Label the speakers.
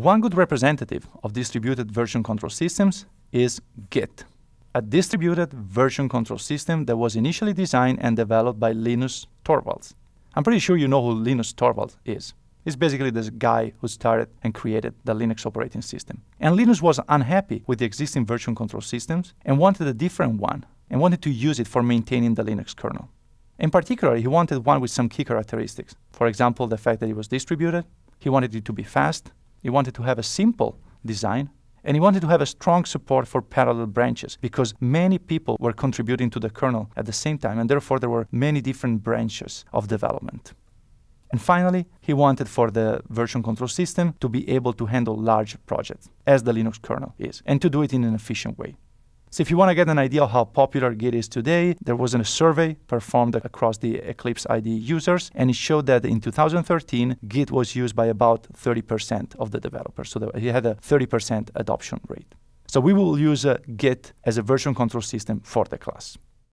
Speaker 1: One good representative of distributed version control systems is GIT, a distributed version control system that was initially designed and developed by Linus Torvalds. I'm pretty sure you know who Linus Torvalds is. He's basically this guy who started and created the Linux operating system. And Linus was unhappy with the existing version control systems and wanted a different one, and wanted to use it for maintaining the Linux kernel. In particular, he wanted one with some key characteristics. For example, the fact that it was distributed, he wanted it to be fast, he wanted to have a simple design, and he wanted to have a strong support for parallel branches because many people were contributing to the kernel at the same time, and therefore there were many different branches of development. And finally, he wanted for the version control system to be able to handle large projects, as the Linux kernel is, and to do it in an efficient way. So if you want to get an idea of how popular Git is today, there was a survey performed across the Eclipse IDE users, and it showed that in 2013, Git was used by about 30% of the developers. So it had a 30% adoption rate. So we will use Git as a version control system for the class.